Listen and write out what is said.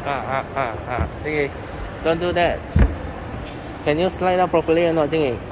Jing Yi, don't do that. Can you slide down properly or not, Jing Yi?